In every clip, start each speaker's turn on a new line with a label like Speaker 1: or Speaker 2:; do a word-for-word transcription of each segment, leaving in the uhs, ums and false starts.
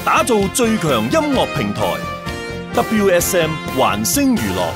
Speaker 1: 打造最強音樂平台 W S M 環星娛樂。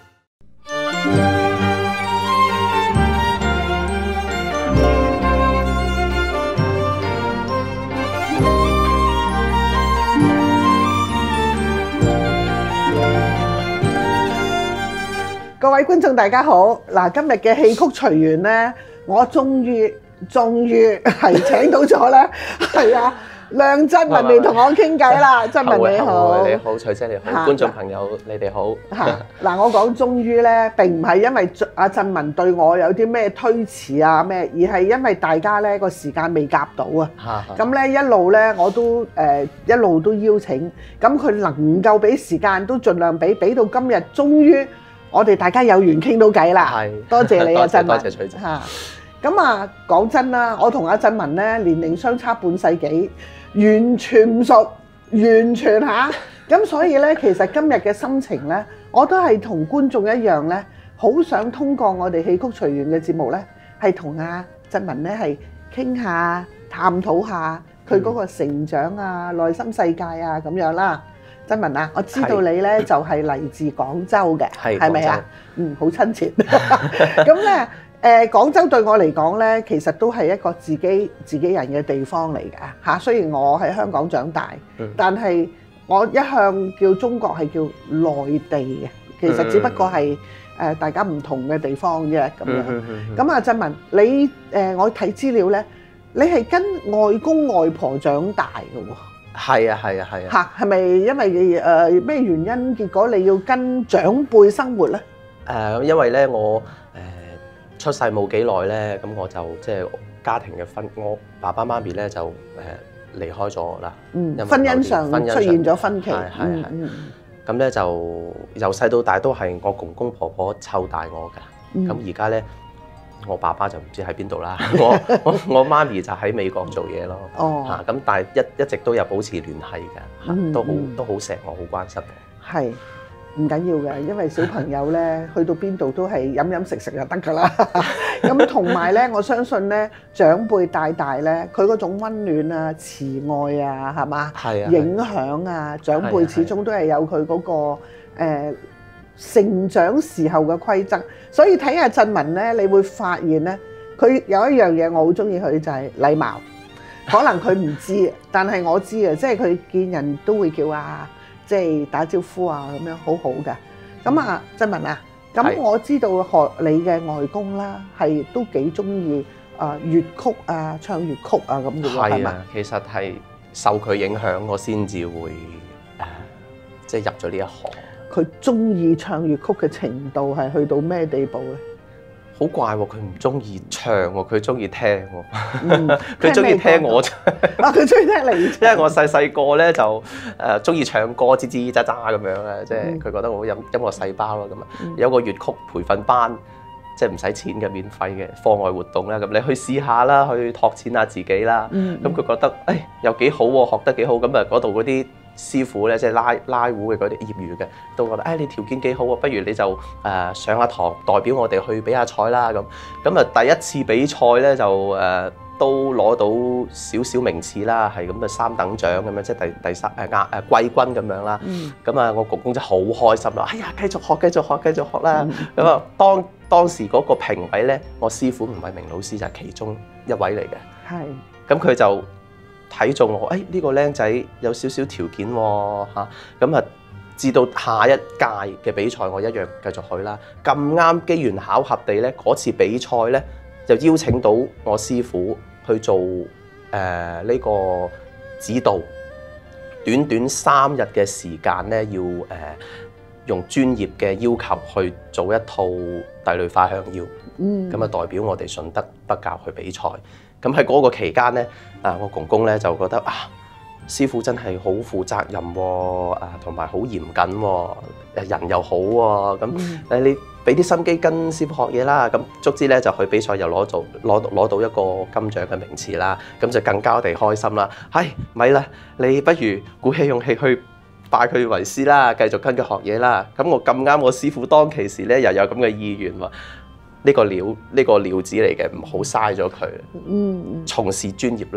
Speaker 2: 各位觀眾大家好，嗱，今日嘅戲曲隨緣咧，我終於終於係請到咗咧，係啊，梁振文嚟同我傾偈啦。振文你好，
Speaker 3: 你好，翠姐你好，觀眾朋友你哋好。
Speaker 2: 嚇嗱，我講終於咧，並唔係因為阿振文對我有啲咩推辭啊咩，而係因為大家咧個時間未夾到啊。咁咧一路咧我都誒一路都邀請，咁佢能夠俾時間都盡量俾，俾到今日終於。我哋大家有緣傾到偈啦，多謝你啊，振文。
Speaker 3: 多謝翠姐。
Speaker 2: 嚇，咁啊，講真啦，我同阿振文咧年齡相差半世紀，完全唔熟，完全嚇。咁所以咧，其實今日嘅心情咧，我都係同觀眾一樣咧，好想通過我哋戲曲隨緣嘅節目咧，係同阿振文咧係傾下、探討下佢嗰個成長啊、內心世界啊咁樣啦。振文啊，我知道你咧就係嚟自廣州嘅，係咪啊？嗯，好親切。咁咧，誒廣州對我嚟講咧，其實都係一個自己自己人嘅地方嚟㗎嚇。雖然我喺香港長大，但係我一向叫中國係叫內地嘅，其實只不過係誒大家唔同嘅地方啫咁樣。咁啊，振文，你誒我睇資料咧，你係跟外公外婆長大㗎喎。
Speaker 3: 係啊係啊係啊！
Speaker 2: 嚇，係咪因為誒咩原因？結果你要跟長輩生活咧？
Speaker 3: 誒，因為咧我誒出世冇幾耐咧，咁我就即係家庭嘅分，我爸爸媽咪咧就誒離開咗我啦。嗯，
Speaker 2: 婚姻上出現咗分歧。
Speaker 3: 係係係。咁咧就由細到大都係我公公婆婆湊大我㗎。咁而家咧。我爸爸就唔知喺邊度啦，我我我媽咪就喺美國做嘢咯，嚇咁、哦、但係一一直都有保持聯繫嘅，嗯、都好都好錫我，好關心我。係
Speaker 2: 唔緊要嘅，因為小朋友咧去到邊度都係飲飲食食就得㗎啦。咁同埋咧，我相信咧長輩帶大咧，佢嗰種溫暖啊、慈愛啊，係嘛？係啊，影響啊，長輩始終都係有佢嗰、嗰個、呃成長時候嘅規則，所以睇下振文咧，你會發現咧，佢有一樣嘢我好中意佢就係禮貌。可能佢唔知，但係我知啊，即係佢見人都會叫啊，即係打招呼啊咁樣，好好嘅。咁啊，振文啊，咁我知道學你嘅外公啦，係都幾中意啊粵曲啊，唱粵曲啊咁嘅喎，係嘛？
Speaker 3: 其實係受佢影響，我先至會誒，即係入咗呢一行。
Speaker 2: 佢中意唱粵曲嘅程度係去到咩地步咧？
Speaker 3: 好怪喎！佢唔中意唱喎，佢中意聽喎。佢中意聽我唱。
Speaker 2: 啊！佢中意聽你唱。
Speaker 3: 因為我細細個咧就誒中意唱歌，吱吱喳喳咁樣咧，即係佢覺得我音音樂細胞咯咁啊。有個粵曲培訓班，即係唔使錢嘅，免費嘅課外活動啦。咁你去試下啦，去拓展下自己啦。咁佢覺得誒又幾好喎，學得幾好。咁啊嗰度嗰啲師傅咧，即係拉拉胡嘅嗰啲業餘嘅，都覺得誒、哎、你條件幾好啊，不如你就誒、呃、上下堂，代表我哋去比下賽啦咁。咁啊第一次比賽咧就誒、呃、都攞到少少名次啦，係咁啊三等獎咁樣，即係第第三誒亞誒季軍咁樣啦。咁啊、嗯、我公公真係好開心啦，哎呀繼續學繼續學繼續學啦。咁啊、嗯、當當時嗰個評委咧，我師傅吳慧明老師就係其中一位嚟嘅。係是。咁佢就睇中我，誒、哎、呢、這個僆仔有少少條件喎嚇，咁啊至到下一屆嘅比賽，我一樣繼續去啦。咁啱機緣巧合地咧，嗰次比賽咧就邀請到我師傅去做誒呢、呃這個指導，短短三日嘅時間咧，要誒、呃、用專業嘅要求去做一套帝女花香腰，咁啊、嗯、代表我哋順德北教去比賽。咁喺嗰個期間咧，啊我公公咧就覺得啊，師傅真係好負責任喎，啊同埋好嚴謹喎，誒人又好喎，咁誒你俾啲心機跟師傅學嘢啦，咁卒之咧就去比賽又攞到攞攞到一個金獎嘅名次啦，咁就更加地開心啦。唉，咪啦，你不如鼓起勇氣去拜佢為師啦，繼續跟佢學嘢啦。咁我咁啱，我師傅當其時咧又有咁嘅意願喎。呢個料呢個料子嚟嘅，唔好嘥咗佢。嗯，從事專業啦。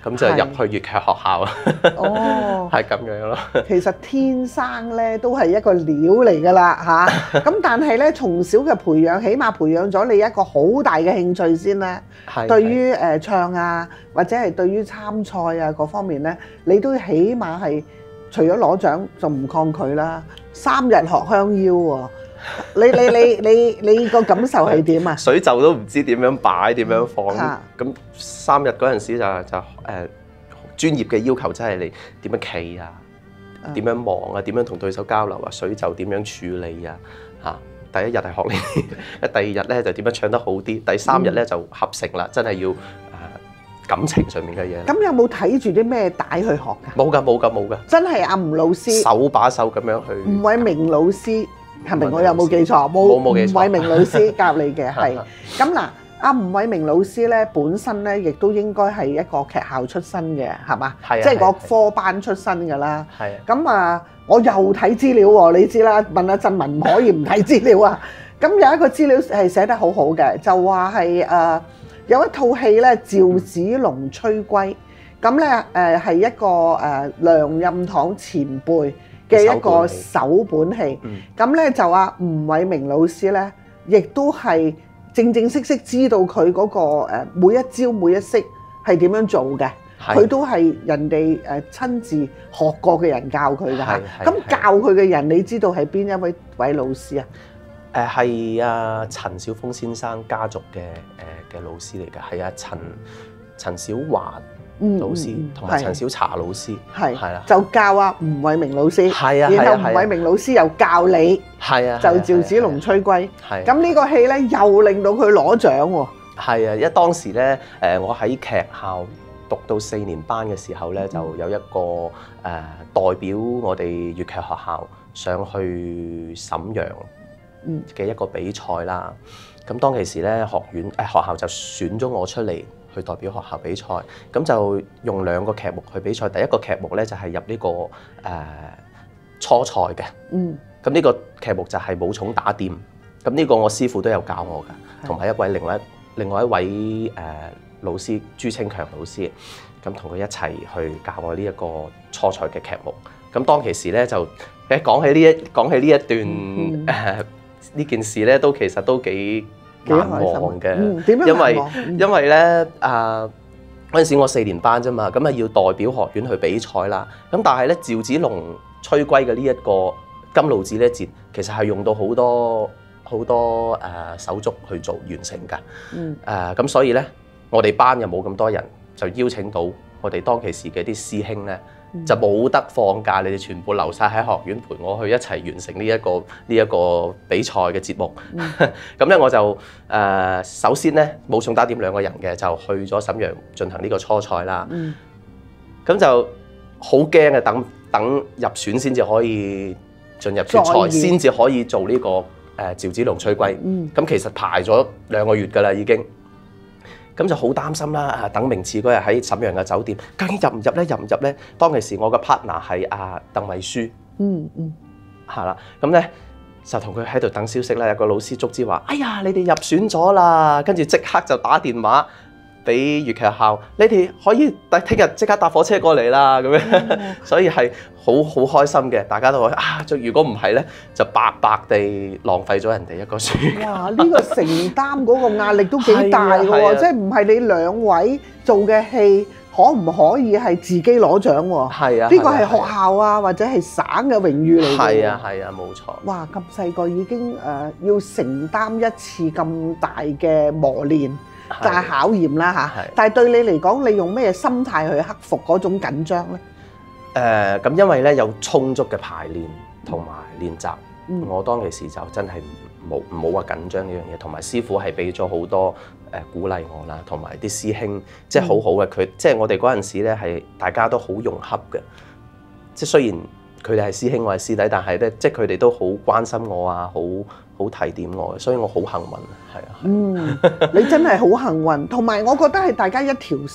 Speaker 3: 咁就入去粵劇學校。
Speaker 2: 哦，
Speaker 3: 係咁樣咯。
Speaker 2: 其實天生咧都係一個料嚟㗎啦嚇，咁但係咧從小嘅培養，起碼培養咗你一個好大嘅興趣先啦。
Speaker 3: 係
Speaker 2: 對於誒唱啊，或者係對於參賽啊各方面咧，你都起碼係除咗攞獎就唔抗拒啦。三日學香腰喎，你你你你你個感受係點啊？
Speaker 3: 水袖都唔知點樣擺點樣放，
Speaker 2: 嗯
Speaker 3: 咁三日嗰陣時就就誒專業嘅要求，真係你點樣企啊，點樣望啊，點樣同對手交流啊，水袖點樣處理啊嚇。第一日係學呢啲，第二日咧就點樣唱得好啲，第三日咧就合成啦，真係要誒感情上面嘅嘢。
Speaker 2: 咁有冇睇住啲咩帶去學㗎？
Speaker 3: 冇㗎冇㗎冇㗎，
Speaker 2: 真係阿吳老師，
Speaker 3: 手把手咁樣去。
Speaker 2: 吳偉明老師係咪？我有冇記錯？
Speaker 3: 冇冇記錯。
Speaker 2: 吳偉明老師教你嘅係。咁嗱，阿吳偉明老師咧本身咧亦都應該係一個劇校出身嘅，係嘛？
Speaker 3: 係啊。
Speaker 2: 即係個科班出身㗎啦。
Speaker 3: 係啊。
Speaker 2: 咁啊，我又睇資料喎，你知啦，問阿振文唔可以唔睇資料啊。咁有一個資料係寫得好好嘅，就話係誒有一套戲咧，趙子龍吹龜，咁咧誒係一個誒梁任堂前輩嘅一個首本戲，咁咧就阿吳偉明老師咧，亦都係正正式式知道佢嗰個誒每一招每一式係點樣做嘅，佢都係人哋誒親自學過嘅人教佢㗎嚇。咁教佢嘅人，你知道係邊一位位老師啊？
Speaker 3: 誒係阿陳小峰先生家族嘅誒嘅老師嚟㗎，係阿陳陳小華老師同埋陳小茶老師，係係啦，
Speaker 2: 就教阿吳偉明老師，
Speaker 3: 係啊，
Speaker 2: 然後吳偉明老師又教你，
Speaker 3: 係啊，
Speaker 2: 就趙子龍吹龜，
Speaker 3: 係。
Speaker 2: 咁呢個戲咧又令到佢攞獎喎。
Speaker 3: 係啊，因為當時咧誒我喺劇校讀到四年班嘅時候咧，就有一個誒代表我哋粵劇學校上去瀋陽嘅一個比賽啦，咁當其時咧學院誒學校就選咗我出嚟去代表學校比賽，咁就用兩個劇目去比賽。第一個劇目咧就係入呢個誒初賽嘅，嗯，咁呢個劇目就係武松打店，咁呢個我師傅都有教我㗎，同埋一位另外另外一位誒老師朱清強老師，咁同佢一齊去教我呢一個初賽嘅劇目。咁當其時咧就誒講起呢一講起呢一段誒。呢件事咧都其實都幾難忘嘅，
Speaker 2: 嗯、點樣
Speaker 3: 因為、
Speaker 2: 嗯、
Speaker 3: 因為咧啊嗰陣時我四年班啫嘛，咁啊要代表學院去比賽啦。咁但係咧趙子龍吹龜嘅呢一個金露寺呢一節，其實係用到好多好多誒、呃、手足去做完成㗎。嗯誒咁、呃、所以咧，我哋班又冇咁多人，就邀請到我哋當其時嘅啲師兄咧。就冇得放假，你哋全部留晒喺學院陪我去一齊完成呢、這、一個呢一、這個比賽嘅節目。咁咧、嗯、我就誒、呃、首先咧武松打點兩個人嘅，就去咗瀋陽進行呢個初賽啦。咁、嗯、就好驚啊！等等入選先至可以進入決賽，先至可以做呢、這個誒、呃、趙子龍吹龜。咁、嗯、其實排咗兩個月㗎啦，已經。咁就好擔心啦！啊，等名次嗰日喺瀋陽嘅酒店，究竟入唔入咧？入唔入咧？當其時我嘅 partner 係阿鄧慧書，嗯嗯，係啦，咁咧就同佢喺度等消息啦。有個老師足之話：哎呀，你哋入選咗啦！跟住即刻就打電話俾粵劇校，你哋可以第聽日即刻搭火車過嚟啦！咁樣，嗯、所以係好好開心嘅。大家都話啊，如果唔係咧，就白白地浪費咗人哋一個暑假。
Speaker 2: 哇！呢、呢個承擔嗰個壓力都幾大嘅喎，即係唔係你兩位做嘅戲，可唔可以係自己攞獎喎？係啊，呢個係學校啊，或者係省嘅榮譽嚟嘅。
Speaker 3: 係啊，係啊，冇錯。
Speaker 2: 哇！咁細個已經誒、呃、要承擔一次咁大嘅磨練。就係考驗啦嚇，但係對你嚟講，你用咩心態去克服嗰種緊張咧？
Speaker 3: 誒咁、呃，因為咧有充足嘅排練同埋練習，嗯、我當其時就真係冇冇話緊張呢樣嘢，同埋師傅係俾咗好多誒、呃、鼓勵我啦，同埋啲師兄即係好好嘅，佢、嗯、即係我哋嗰陣時咧係大家都好融洽嘅，即係雖然佢哋係師兄我係師弟，但係咧即係佢哋都好關心我啊，好好提點我嘅，所以我好幸運啊，係啊。嗯，
Speaker 2: 你真係好幸運，同埋我覺得係大家一條心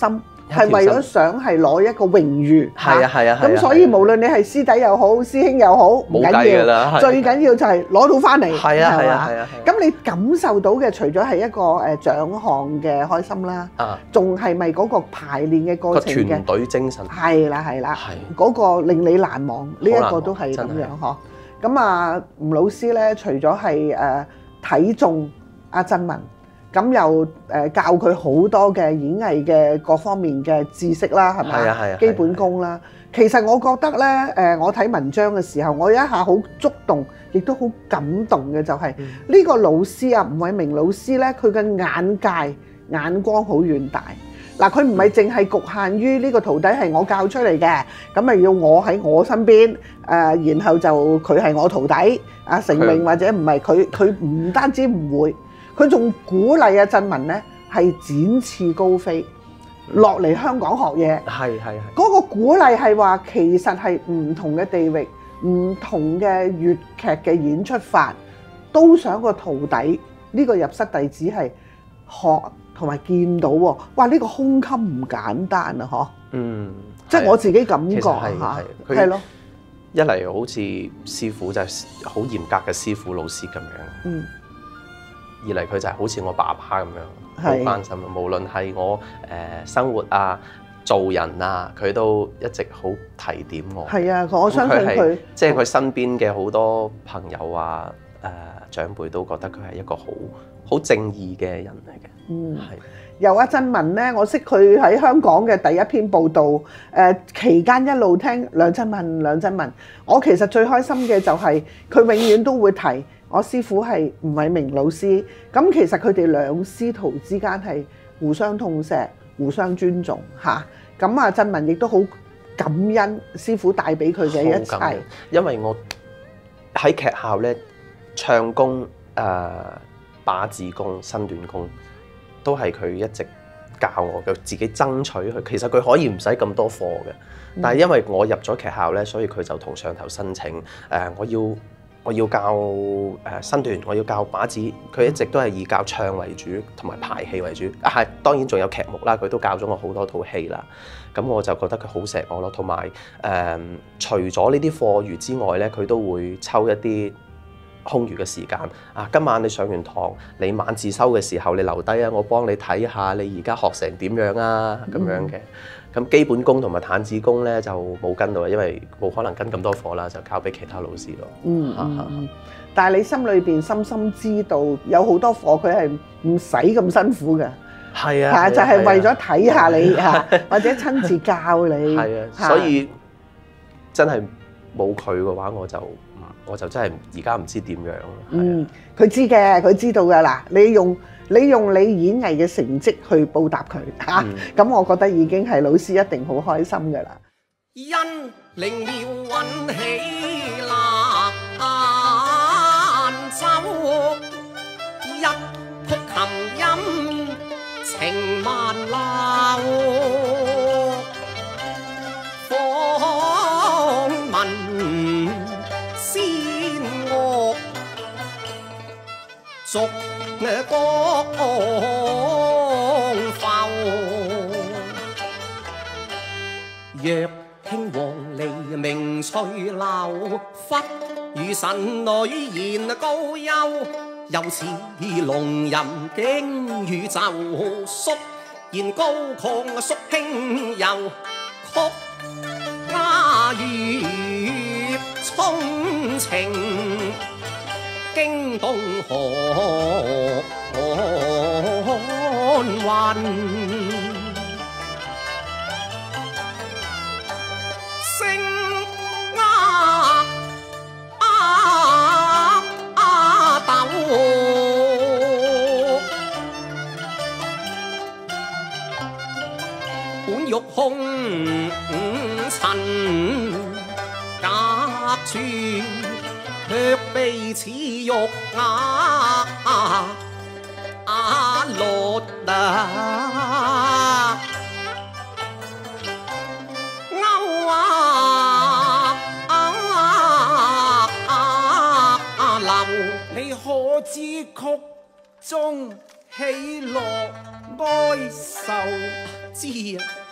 Speaker 2: 係為咗想係攞一個榮譽。
Speaker 3: 係啊係啊，
Speaker 2: 咁所以無論你係師弟又好，師兄又好，唔緊要啦，最緊要就係攞到翻嚟。
Speaker 3: 係啊係啊係啊。
Speaker 2: 咁你感受到嘅除咗係一個誒獎項嘅開心啦，仲係咪嗰個排練嘅過程嘅
Speaker 3: 團隊精神？
Speaker 2: 係啦係啦，嗰個令你難忘呢一個都係咁樣嗬。咁啊吳老師咧，除咗係誒睇中阿振文。咁又誒教佢好多嘅演藝嘅各方面嘅知識啦，係咪？係啊係啊，基本功啦。其實我覺得咧，誒我睇文章嘅時候，我有一下好觸動，亦都好感動嘅就係呢個老師啊，吳偉明老師咧，佢嘅眼界眼光好遠大。嗱，佢唔係淨係局限於呢個徒弟係我教出嚟嘅，咁咪要我喺我身邊誒，然後就佢係我徒弟啊成名或者唔係佢，佢唔單止唔會。佢仲鼓勵阿振文咧係展翅高飛，落嚟香港學嘢。係係係。嗰個鼓勵係話其實係唔同嘅地域、唔同嘅粵劇嘅演出法，都想個徒弟呢個入室弟子係學同埋見到喎。哇！呢個胸襟唔簡單啊，嗬。嗯。即係我自己感覺嚇，係咯。
Speaker 3: 一嚟好似師傅就係好嚴格嘅師傅老師咁樣。嗯。二嚟佢就係好似我爸爸咁樣，好關心。無論係我誒生活啊、做人啊，佢都一直好提點我。係啊，我相信佢，即係佢身邊嘅好多朋友啊、誒、呃、長輩都覺得佢係一個好好正義嘅人嚟嘅。嗯，係。
Speaker 2: 由阿振文咧，我識佢喺香港嘅第一篇報道，誒、呃、期間一路聽梁振文、梁振文。我其實最開心嘅就係佢永遠都會提。我師傅係吳偉明老師，咁其實佢哋兩師徒之間係互相痛錫、互相尊重嚇。咁啊，振文亦都好感恩師傅帶俾佢嘅一切。
Speaker 3: 因為我喺劇校咧，唱功、誒、呃、把子功、身段功，都係佢一直教我嘅，自己爭取佢。其實佢可以唔使咁多課嘅，但係因為我入咗劇校咧，所以佢就同上頭申請誒、呃，我要。我要教誒身段，我要教把子，佢一直都係以教唱為主，同埋排戲為主。啊，係當然仲有劇目啦，佢都教咗我好多套戲啦。咁我就覺得佢好錫我咯。同埋誒，除咗呢啲課餘之外咧，佢都會抽一啲空餘嘅時間。啊，今晚你上完堂，你晚自修嘅時候，你留低啊，我幫你睇下你而家學成點樣啊，咁樣嘅。咁基本功同埋彈子功咧就冇跟到，因為冇可能跟咁多課啦，就交俾其他老師咯。嗯，
Speaker 2: 嗯但係你心裏邊深深知道，有好多課佢係唔使咁辛苦嘅。係啊，啊就係、是、為咗睇下你嚇，啊、或者親自教你。係啊，
Speaker 3: 所以真係冇佢嘅話，我就我就真係而家唔知點樣。
Speaker 2: 嗯，佢知嘅，佢知道嘅嗱，你用。你用你演藝嘅成績去報答佢嚇，咁、嗯、我覺得已經係老師一定好開心噶啦。因靈妙運起蘭州，一曲琴音情萬流，芳文仙樂逐光浮，若聽黃鸝鳴翠柳，忽如神女言高幽，又似龍吟驚宇宙，叔言高亢叔輕柔，曲家語衷情。驚動寒雲，聲啊啊啊抖，本欲空塵隔住。卻被此玉壓落啊，勾啊流，你可知曲中喜樂哀愁？知啊，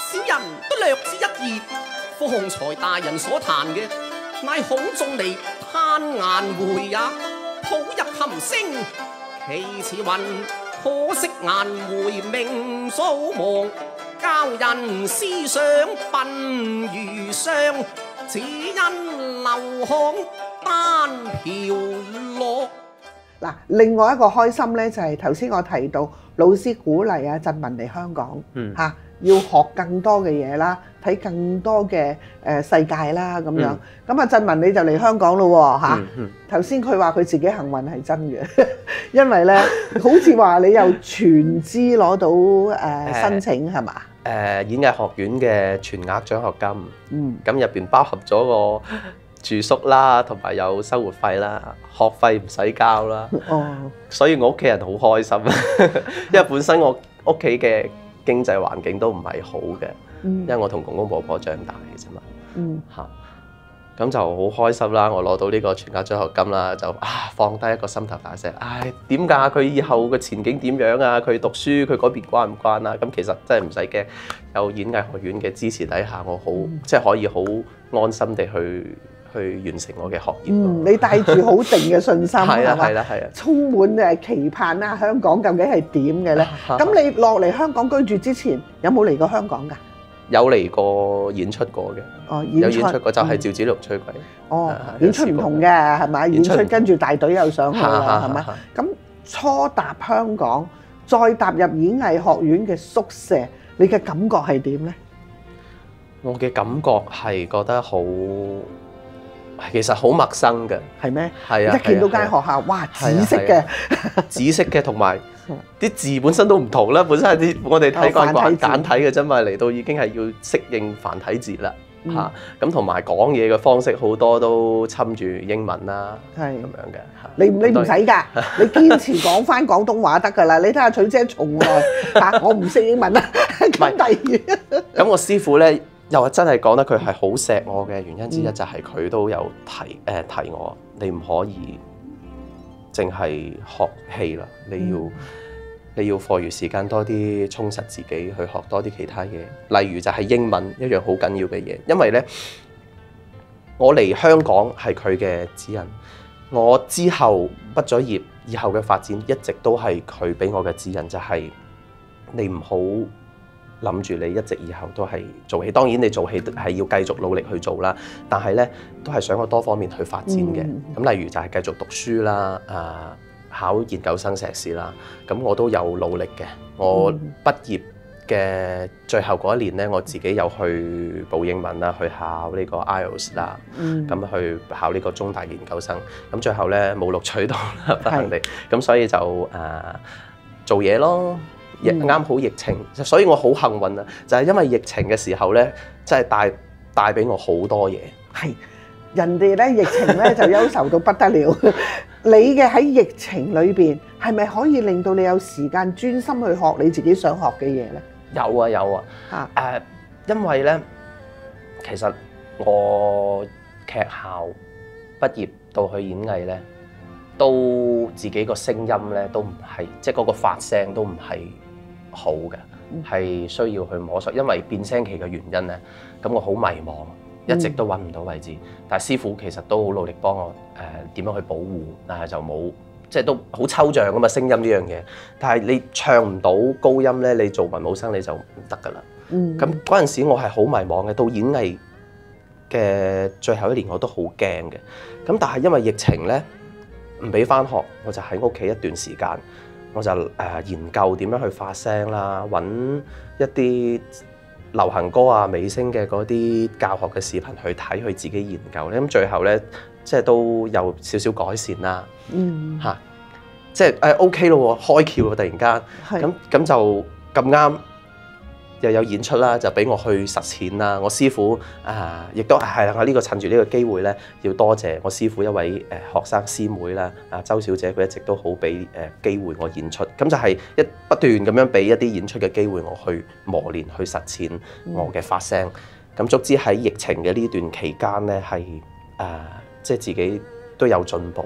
Speaker 4: 小人都略知一二。方才大人所彈嘅，乃孔仲尼嘆顏回也，譜入含聲。其詞云：可惜顏回名早亡，教人思想鬢如霜。只因流巷單瓢落。
Speaker 2: 嗱，另外一個開心咧，就係頭先我提到老師鼓勵阿振文嚟香港，
Speaker 3: 嗯
Speaker 2: 嚇要學更多嘅嘢啦，睇更多嘅誒世界啦咁樣。咁阿振文你就嚟香港咯喎嚇。頭先佢話佢自己幸運係真嘅，因為咧好似話你又全資攞到誒申請係嘛？
Speaker 3: 誒演藝學院嘅全額獎學金，
Speaker 2: 嗯，
Speaker 3: 咁入邊包含咗個住宿啦，同埋有生活費啦，學費唔使交啦。
Speaker 2: 哦，
Speaker 3: 所以我屋企人好開心，因為本身我屋企嘅經濟環境都唔係好嘅，
Speaker 2: 嗯
Speaker 3: 因為我同公公婆婆長大嘅啫嘛，
Speaker 2: 嗯
Speaker 3: 嚇，咁就好開心啦！我攞到呢個全額獎學金啦，就啊放低一個心頭大石。唉，點㗎？佢以後嘅前景點樣啊？佢讀書佢嗰邊關唔關啊？咁其實真係唔使驚，有演藝學院嘅支持底下，我好、嗯、即係可以好安心地去去完成我嘅學業。
Speaker 2: 嗯，你帶住好定嘅信心
Speaker 3: 係啊
Speaker 2: 係嘛？
Speaker 3: 係啦係啊，
Speaker 2: 充滿誒期盼啦！香港究竟係點嘅咧？咁你落嚟香港居住之前，有冇嚟過香港㗎？
Speaker 3: 有嚟過演出過嘅，
Speaker 2: 哦，
Speaker 3: 有演出過就係趙子龍吹鬼。
Speaker 2: 哦，
Speaker 3: 啊
Speaker 2: 演出唔同嘅係咪？演出跟住大隊又上去啦，係咪？咁初踏香港，再踏入演藝學院嘅宿舍，你嘅感覺係點咧？
Speaker 3: 我嘅感覺係覺得好，其實好陌生嘅。
Speaker 2: 係咩？
Speaker 3: 係啊，
Speaker 2: 一見到間學校，哇，紫色嘅，
Speaker 3: 紫色嘅，同埋啲字本身都唔同啦。本身係啲我哋睇慣慣簡體嘅啫嘛，嚟到已經係要適應繁體字啦。嚇，咁同埋講嘢嘅方式好多都侵住英文啦，係咁樣嘅。
Speaker 2: 你你唔使㗎，你堅持講翻廣東話得㗎啦。你睇下徐姐從來嚇我唔識英文啦。咁第二，
Speaker 3: 咁我師傅咧又係真係講得佢係好錫我嘅原因之一，就係佢都有提誒提我，你唔可以淨係學戲啦，你要。你要課餘時間多啲充實自己，去學多啲其他嘢，例如就係英文一樣好緊要嘅嘢。因為咧，我嚟香港係佢嘅指引，我之後畢咗業以後嘅發展一直都係佢俾我嘅指引，就係、是、你唔好諗住你一直以後都係做戲。當然你做戲係要繼續努力去做啦，但係咧都係想我多方面去發展嘅。咁、嗯、例如就係繼續讀書啦，啊。考研究生碩士啦，咁我都有努力嘅。我畢業嘅最後嗰一年咧，我自己有去補英文啦，去考呢個 I E L T S 啦，咁、嗯、去考呢個中大研究生。咁最後咧冇錄取到啦，不幸地。咁所以就誒、呃、做嘢咯，亦啱好疫情，嗯、所以我好幸運啊！就係、是、因為疫情嘅時候咧，真係帶帶俾我好多嘢。
Speaker 2: 係。人哋咧疫情咧就憂愁到不得了，你嘅喺疫情裏邊係咪可以令到你有時間專心去學你自己想學嘅嘢咧？
Speaker 3: 有啊有啊，誒、啊呃，因為咧，其實我劇校畢業到去演藝咧，都自己個聲音咧都唔係，即係嗰個發聲都唔係好嘅，係、嗯、需要去摸索，因為變聲期嘅原因咧，咁我好迷茫。一直都揾唔到位置，但係師傅其實都好努力幫我誒點、呃、樣去保護，但係就冇即係都好抽象㗎嘛聲音呢樣嘢。但係你唱唔到高音咧，你做文武生你就唔得㗎啦。咁嗰陣時我係好迷茫嘅，到演藝嘅最後一年我都好驚嘅。咁但係因為疫情咧唔俾返學，我就喺屋企一段時間，我就誒、呃、研究點樣去發聲啦，揾一啲流行歌啊、美聲嘅嗰啲教學嘅視頻去睇，去自己研究咧。咁最後咧，即係都有少少改善啦。嗯，嚇、啊，即係誒 OK 咯，開竅喎！突然間，咁咁就咁啱又有演出啦，就俾我去實踐啦。我師傅啊，亦都係啦。我呢個趁住呢個機會咧，要多謝我師傅一位誒學生師妹啦，啊周小姐，佢一直都好俾誒機會我演出。咁就係一不斷咁樣俾一啲演出嘅機會我去磨練、去實踐我嘅發聲。咁足之喺疫情嘅呢段期間咧，係誒即係自己都有進步嘅。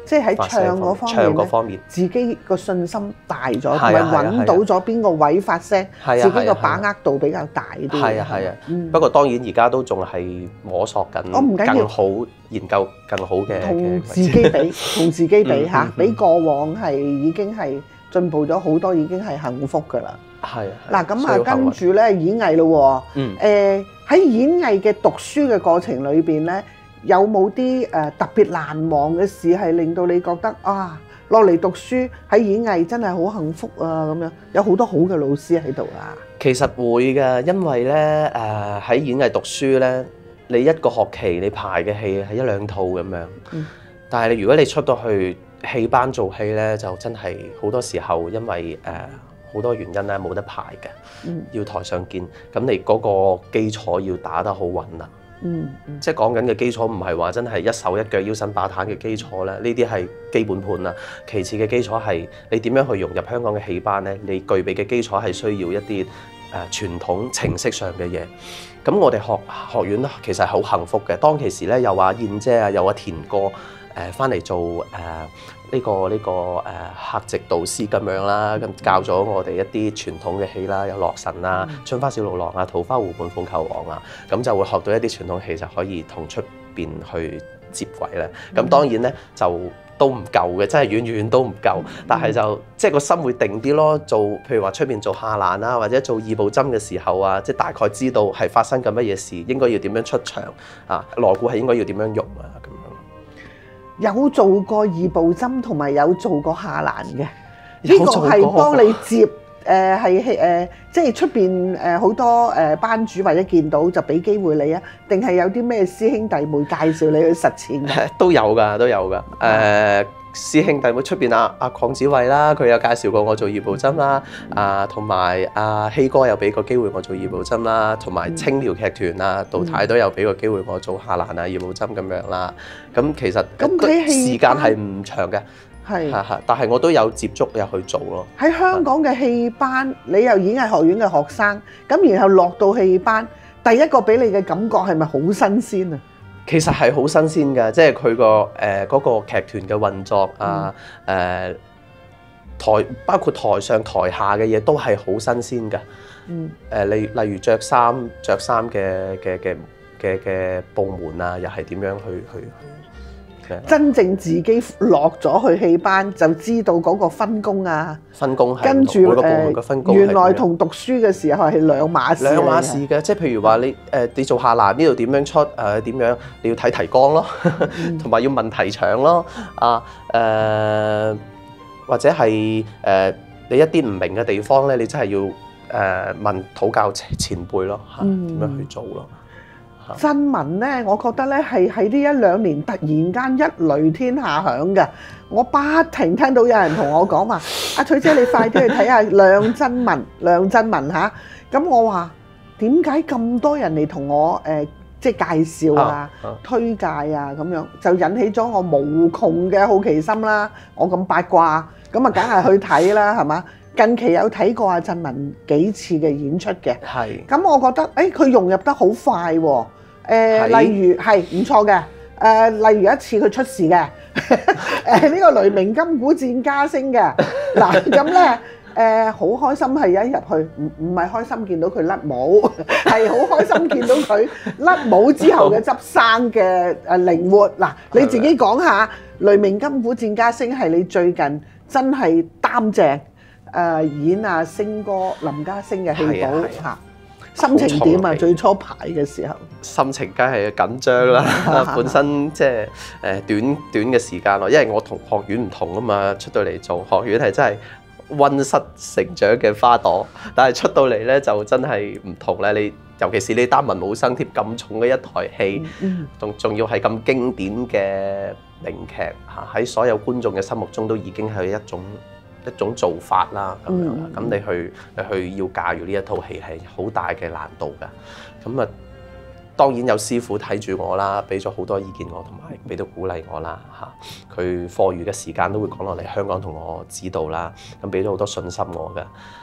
Speaker 2: 即係喺唱嗰方面
Speaker 3: 唱嗰方面，
Speaker 2: 自己個信心大咗，同
Speaker 3: 係啊
Speaker 2: 埋揾到咗邊個位發聲，
Speaker 3: 係啊
Speaker 2: 自己個把握度比較大啲。
Speaker 3: 係啊係啊，
Speaker 2: 嗯
Speaker 3: 不過當然而家都仲係摸索緊，
Speaker 2: 我唔緊要
Speaker 3: 更好研究更好嘅
Speaker 2: 同
Speaker 3: 嘅
Speaker 2: 自己比，同自己比
Speaker 3: 嗯
Speaker 2: 嚇
Speaker 3: 嗯，
Speaker 2: 比過往係已經係進步咗好多，已經係幸福㗎啦。
Speaker 3: 係啊。
Speaker 2: 嗱咁啊，
Speaker 3: 需要幸運
Speaker 2: 跟住咧演藝咯喎。
Speaker 3: 嗯
Speaker 2: 誒喺演藝嘅讀書嘅過程裏邊咧，有冇啲誒特別難忘嘅事係令到你覺得啊，落嚟讀書喺演藝真係好幸福啊咁樣，有好多好嘅老師喺度啊。
Speaker 3: 其實會嘅，因為咧誒喺演藝讀書咧，你一個學期你排嘅戲係一兩套咁樣，
Speaker 2: 嗯
Speaker 3: 但係你如果你出到去戲班做戲咧，就真係好多時候因為誒好多原因咧冇得排嘅，
Speaker 2: 嗯
Speaker 3: 要台上見，咁你嗰個基礎要打得好穩啦。
Speaker 2: 嗯嗯
Speaker 3: 即係講緊嘅基礎唔係話真係一手一腳腰身把攤嘅基礎咧，呢啲係基本盤啦。其次嘅基礎係你點樣去融入香港嘅戲班咧？你具備嘅基礎係需要一啲誒、呃、傳統程式上嘅嘢。咁我哋學學院咧其實係好幸福嘅。當其時咧有阿燕姐啊，有阿田哥誒翻嚟做誒。呃呢、個呢、個誒、呃、客席導師咁樣啦，咁教咗我哋一啲傳統嘅戲啦，有《洛神》啊、《春花小六郎》啊、《桃花湖畔鳳求凰》啊，咁就會學到一啲傳統戲就可以同出邊去接軌咧。咁當然咧就都唔夠嘅，真係遠遠都唔夠。但係就即係個心會定啲咯。做譬如話出邊做下欄啊，或者做二部針嘅時候啊，即係大概知道係發生緊乜嘢事，應該要點樣出場啊，鑼鼓係應該要點樣用啊咁樣。
Speaker 2: 有做過二部針同埋有做過下欄嘅，呢個
Speaker 3: 有做過
Speaker 2: 係幫你接誒係誒，即係出邊誒好多誒班主或者見到就俾機會你啊，定係有啲咩師兄弟妹介紹你去實踐嘅？
Speaker 3: 都有㗎，都有㗎。誒、呃、師兄弟妹出邊阿阿鄺子慧啦，佢有介紹過我做二部針啦。啊，同埋阿希哥有俾個機會我做二部針啦，同埋青苗劇團啊，杜太都有俾個機會我做下欄啊二部針咁樣啦。咁其實
Speaker 2: 咁喺戲
Speaker 3: 時間係唔長嘅，
Speaker 2: 係
Speaker 3: 係係，但係我都有接觸有去做咯。
Speaker 2: 喺香港嘅戲班，你又演藝學院嘅學生，咁然後落到戲班，第一個俾你嘅感覺係咪好新鮮啊？
Speaker 3: 其實係好新鮮㗎，即係佢個誒嗰個劇團嘅運作啊，誒、呃、台包括台上台下嘅嘢都係好新鮮㗎。
Speaker 2: 嗯，
Speaker 3: 誒例例如着衫着衫嘅嘅嘅嘅嘅部門啊，又係點樣去去去？
Speaker 2: 真正自己落咗去戲班，就知道嗰個分工啊，
Speaker 3: 分工係
Speaker 2: 跟住
Speaker 3: 每個部門嘅分工係
Speaker 2: 原來
Speaker 3: 點樣
Speaker 2: 同讀書嘅時候係兩碼事嚟嘅。
Speaker 3: 兩碼事嘅，即係譬如話你誒、呃、你做下欄呢度點樣出誒點、樣，你要睇提綱咯，同埋要問題場咯，啊誒、呃、或者係誒、呃、你一啲唔明嘅地方咧，你真係要誒、呃、問討教前前輩咯嚇，點、
Speaker 2: 嗯
Speaker 3: 樣去做咯。
Speaker 2: 真文咧，我覺得咧係喺呢一兩年突然間一雷天下響嘅，我不停聽到有人同我講話：阿翠姐，你快啲去睇下梁真文，梁真文嚇。咁我話點解咁多人嚟同我誒、呃、即係介紹啊、
Speaker 3: 啊啊
Speaker 2: 推介啊咁樣，就引起咗我無窮嘅好奇心啦。我咁八卦，咁啊梗係去睇啦，係嘛？近期有睇過阿振文幾次嘅演出嘅，
Speaker 3: 係
Speaker 2: 咁我覺得誒佢融入得好快喎。誒、呃，
Speaker 3: 係
Speaker 2: 例如係唔錯嘅。誒、呃，例如一次佢出事嘅，誒呢個雷鳴金鼓戰加星嘅。嗱咁咧，誒好開心係一入去，唔唔係開心見到佢甩帽，係好開心見到佢甩帽之後嘅執生嘅誒靈活。嗱，你自己講下雷鳴金鼓戰加星係你最近真係擔正誒、呃、演阿星哥林家星嘅戲寶
Speaker 3: 係啊係
Speaker 2: 嚇。心情點啊？
Speaker 3: 好重
Speaker 2: 最初排嘅時候，
Speaker 3: 心情梗係緊張啦。本身即係誒短短嘅時間咯，因為我同學院唔同啊嘛，出到嚟做學院係真係溫室成長嘅花朵，但係出到嚟咧就真係唔同咧。你尤其是你擔文武生貼咁重嘅一台戲，仲仲要係咁經典嘅名劇嚇，喺所有觀眾嘅心目中都已經係一種一種做法啦，咁樣啦，咁、嗯、你去你去要駕馭呢一套戲係好大嘅難度㗎。咁啊，當然有師傅睇住我啦，俾咗好多意見我，同埋俾到鼓勵我啦嚇。佢課餘嘅時間都會講落嚟香港同我指導啦，咁俾咗好多信心我㗎。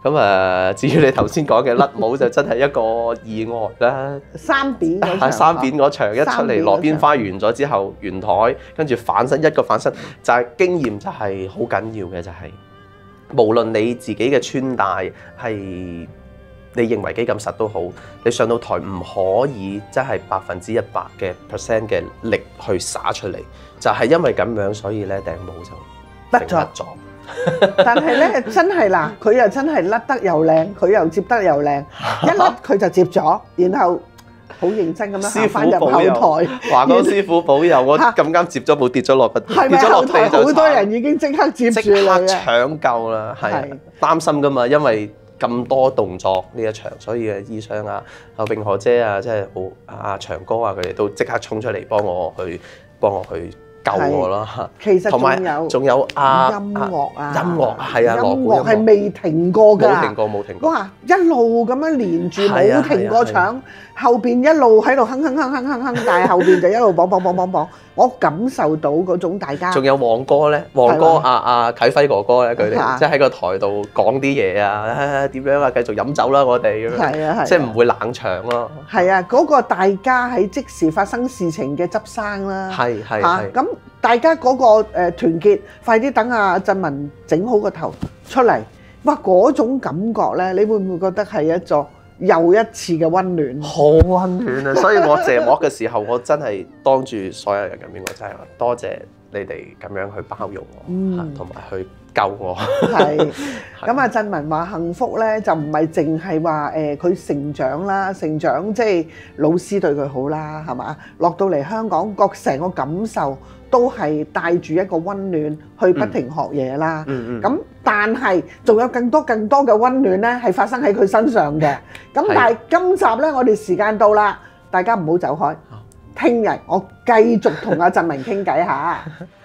Speaker 3: 咁啊，至於你頭先講嘅甩帽就真係一個意外啦。
Speaker 2: 三扁嗰場，
Speaker 3: 三扁嗰場一出嚟，羅邊花完咗之後，圓台跟住反身一個反身，就係、是、經驗就係好緊要嘅，就係、是、無論你自己嘅穿戴係你認為幾咁實都好，你上到台唔可以真係百分之一百嘅 percent 嘅力去灑出嚟，就係、是、因為咁樣，所以咧頂帽就甩咗。
Speaker 2: 但係咧真係嗱，佢又真係甩得又靚，佢又接得又靚，一甩佢就接咗，然後好認真咁樣行翻入後台。
Speaker 3: 華哥師傅保佑，我咁啱接咗冇跌咗落地，跌咗落地就
Speaker 2: 好多人已經即刻接住你啊！
Speaker 3: 即刻搶救啦，係擔心噶嘛，因為咁多動作呢一場，所以嘅衣裳啊，阿詠荷姐啊，即係好阿長哥啊，佢哋都即刻衝出嚟幫我去幫我去。救我啦！
Speaker 2: 其實仲有
Speaker 3: 仲有啊
Speaker 2: 音樂啊，
Speaker 3: 音樂係啊，
Speaker 2: 音樂係未停過㗎，
Speaker 3: 冇停過冇停過。
Speaker 2: 哇！一路咁樣連住冇停過搶，後邊一路喺度哼哼哼哼哼哼，但係後邊就一路綁綁綁綁綁。我感受到嗰種大家。仲
Speaker 3: 有黃哥咧，黃哥阿阿啟輝哥哥咧，佢哋即係喺個台度講啲嘢啊，點樣啊，繼續飲酒啦，我哋咁樣。係啊係。即係唔會冷場咯。係啊，
Speaker 2: 嗰個大家喺即時發生事情嘅執生啦。
Speaker 3: 係係係。
Speaker 2: 咁大家嗰個誒團結，快啲等阿振文整好個頭出嚟。哇！嗰種感覺咧，你會唔會覺得係一座又一次嘅溫暖？
Speaker 3: 好溫暖啊！所以我謝幕嘅時候，我真係當住所有人入面，我真係話多謝你哋咁樣去包容我，同埋、嗯、去救我。係
Speaker 2: 咁啊！振文話幸福咧，就唔係淨係話誒佢成長啦，成長即係老師對佢好啦，係嘛？落到嚟香港，個成個感受都係帶住一個溫暖去不停學嘢啦。咁、嗯嗯嗯、但係仲有更多更多嘅溫暖咧，係發生喺佢身上嘅。咁但係今集咧，我哋時間到啦，大家唔好走開。聽日我繼續同阿振文傾偈嚇。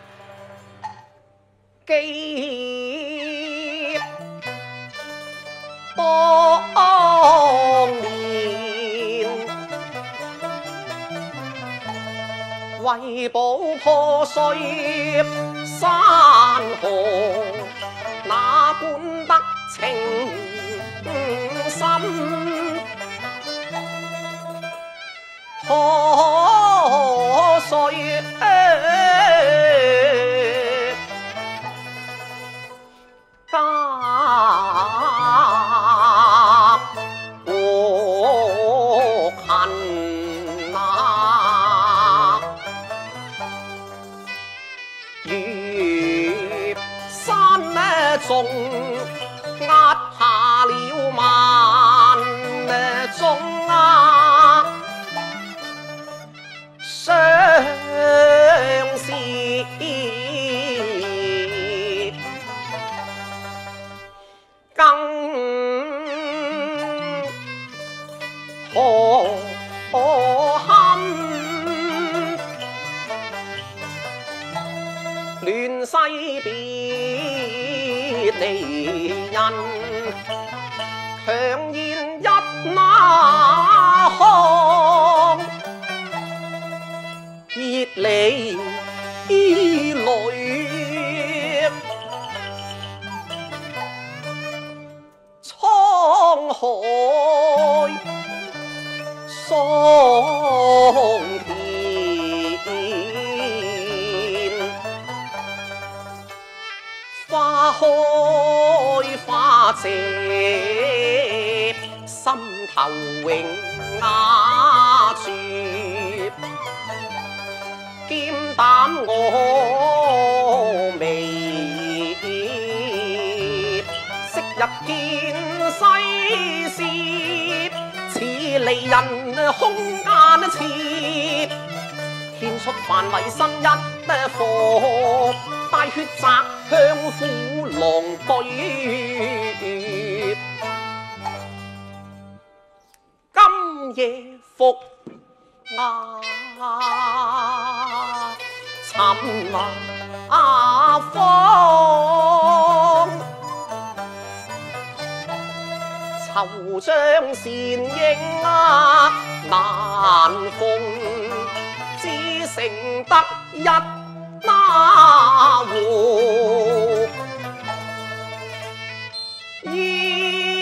Speaker 4: 記當年為保破碎山河，哪管得情深，破碎家國恨啊，如山呢重壓下了萬呢重啊，相思更可堪，亂世別離人，強言一那行，熱離淚。滄海桑田，花開花謝，心頭永啞住，劍膽我眉，昔日見世事，似離人空間切，獻出範圍新一課，帶血擲向虎狼隊。今夜復啊，尋啊芳，惆悵倩影啊難逢，只剩得一那和。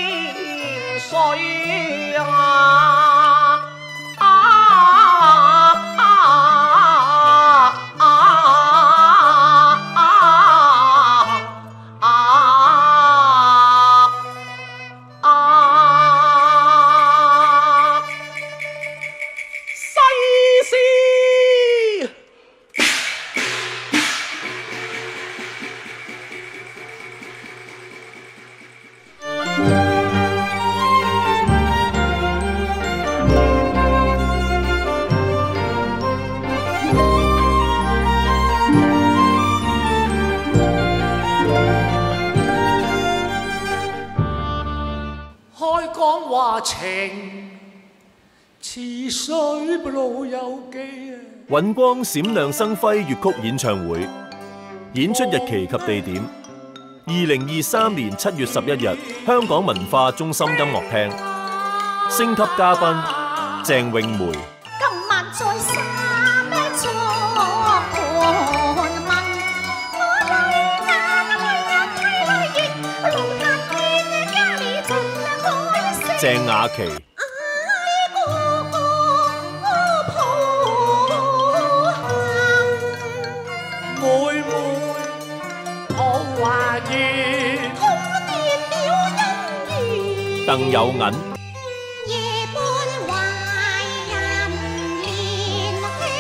Speaker 5: 多情，似水不老友記啊！
Speaker 1: 尹光閃亮生輝粵曲演唱會演出日期及地點：二零二三年七月十一日，香港文化中心音樂廳。星級嘉賓鄭詠梅。
Speaker 6: 今晚在沙咩作看問，我淚眼淚眼睇淚液，龍眼見家裏盡開聲。
Speaker 1: 鄭雅琪。鄧有銀。
Speaker 6: 夜半懷人憐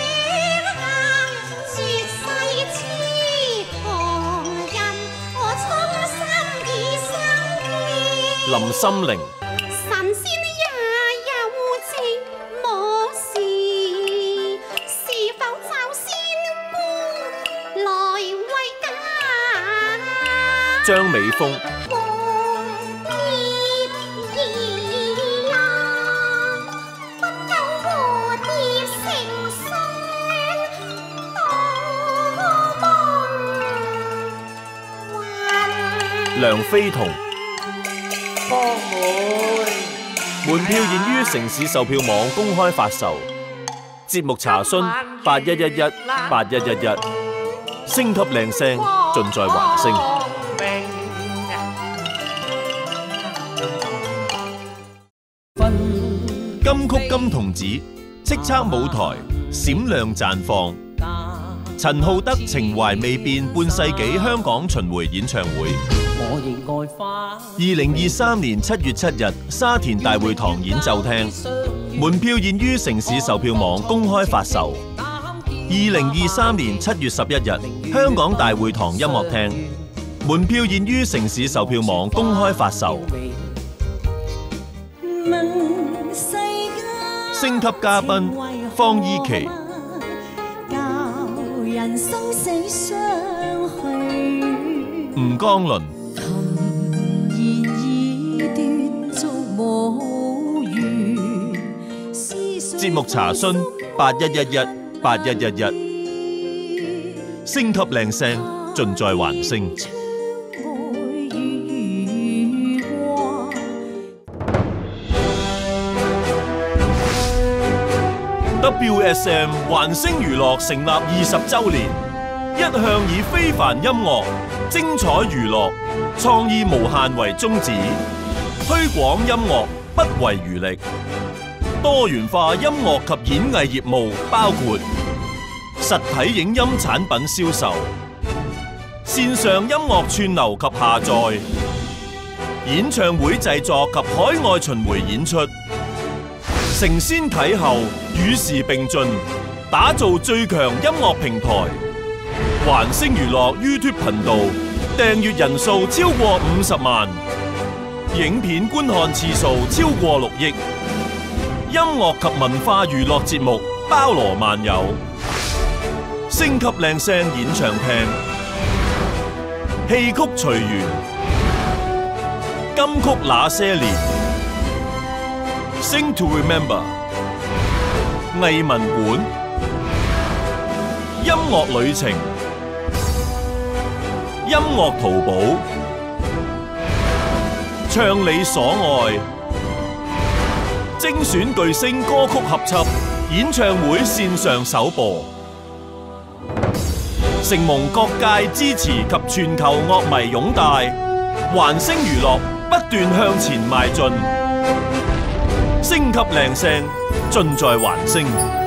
Speaker 6: 香，絕世痴狂人，我衷心以生
Speaker 1: 林心玲。
Speaker 6: 神仙也有寂寞時，是否找仙姑來慰解？
Speaker 1: 張美鳳。梁飛彤。
Speaker 5: 幫妹。
Speaker 1: 門票現於城市售票網公開發售，節目查詢八一一一八一一一，星級靚聲盡在環星。金曲金童子叱咤舞台，閃亮綻放。陳浩德情懷未變半世紀香港巡迴演唱會，二零二三年七月七日沙田大會堂演奏廳，門票現於城市售票網公開發售。二零二三年七月十一日香港大會堂音樂廳，門票現於城市售票網公開發售。星級嘉賓方依琪。生死相許，吳江倫。節目查詢八一一一八一一一，星級靚聲盡在環星。W S M 環星娛樂成立二十週年，一向以非凡音樂、精彩娛樂、創意無限為宗旨，推廣音樂不遺餘力。多元化音樂及演藝業務包括實體影音產品銷售、線上音樂串流及下載、演唱會製作及海外巡迴演出。承先啟後，與時並進，打造最強音樂平台。環星娛樂 YouTube 頻道訂閱人數超過五十萬，影片觀看次數超過六億，音樂及文化娛樂節目包羅萬有。星級靚聲演唱廳，戲曲隨緣，金曲那些年。Sing to Remember， 藝文館，音樂旅程，音樂淘寶，唱你所愛，精選巨星歌曲合輯演唱會線上首播，承蒙各界支持及全球樂迷擁戴，環星娛樂不斷向前邁進。星級靚聲盡在環星。